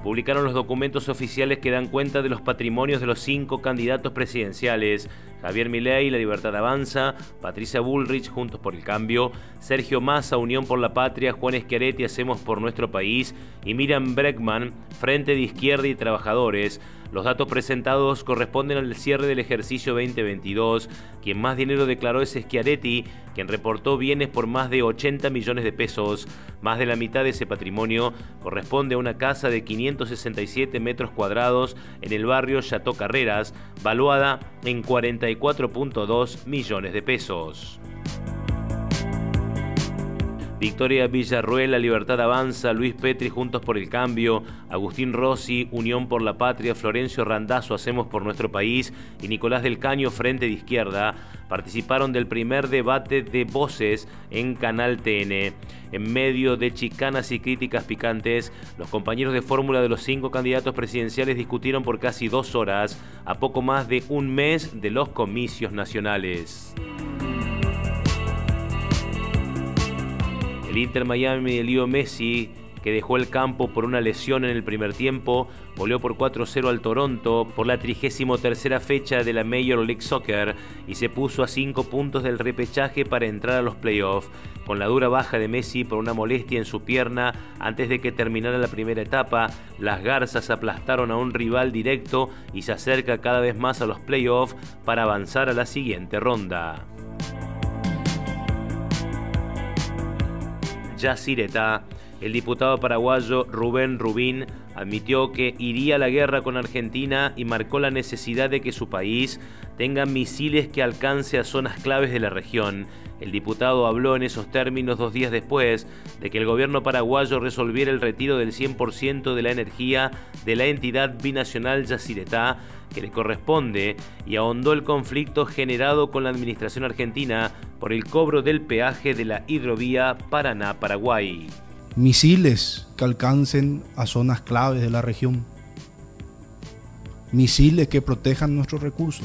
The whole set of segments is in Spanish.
publicaron los documentos oficiales que dan cuenta de los patrimonios de los 5 candidatos presidenciales: Javier Milei, La Libertad Avanza; Patricia Bullrich, Juntos por el Cambio; Sergio Massa, Unión por la Patria; Juan Schiaretti, Hacemos por Nuestro País; y Miriam Bregman, Frente de Izquierda y Trabajadores. Los datos presentados corresponden al cierre del ejercicio 2022. Quien más dinero declaró es Schiaretti, quien reportó bienes por más de 80 millones de pesos. Más de la mitad de ese patrimonio corresponde a una casa de 567 metros cuadrados en el barrio Chateau Carreras, valuada en 44.2 millones de pesos. Victoria Villarruel, La Libertad Avanza; Luis Petri, Juntos por el Cambio; Agustín Rossi, Unión por la Patria; Florencio Randazzo, Hacemos por Nuestro País; y Nicolás del Caño, Frente de Izquierda, participaron del primer debate de voces en Canal TN. En medio de chicanas y críticas picantes, los compañeros de fórmula de los 5 candidatos presidenciales discutieron por casi 2 horas, a poco más de un mes de los comicios nacionales. El Inter Miami de Leo Messi, que dejó el campo por una lesión en el primer tiempo, goleó por 4-0 al Toronto por la 33ª fecha de la Major League Soccer y se puso a 5 puntos del repechaje para entrar a los playoffs. Con la dura baja de Messi por una molestia en su pierna antes de que terminara la primera etapa, las Garzas aplastaron a un rival directo y se acerca cada vez más a los playoffs para avanzar a la siguiente ronda. Yacyretá. El diputado paraguayo Rubén Rubín admitió que iría a la guerra con Argentina y marcó la necesidad de que su país tenga misiles que alcance a zonas claves de la región. El diputado habló en esos términos 2 días después de que el gobierno paraguayo resolviera el retiro del 100% de la energía de la entidad binacional Yacyretá, que le corresponde, y ahondó el conflicto generado con la administración argentina por el cobro del peaje de la hidrovía Paraná-Paraguay. Misiles que alcancen a zonas claves de la región. Misiles que protejan nuestros recursos.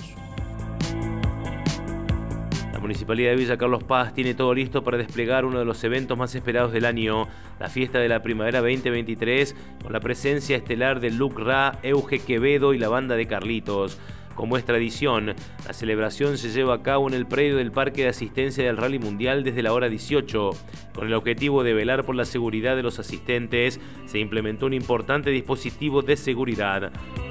La Municipalidad de Villa Carlos Paz tiene todo listo para desplegar uno de los eventos más esperados del año, la Fiesta de la Primavera 2023, con la presencia estelar de Luc Ra, Euge Quevedo y la banda de Carlitos. Como es tradición, la celebración se lleva a cabo en el predio del Parque de Asistencia del Rally Mundial desde la hora 18. Con el objetivo de velar por la seguridad de los asistentes, se implementó un importante dispositivo de seguridad.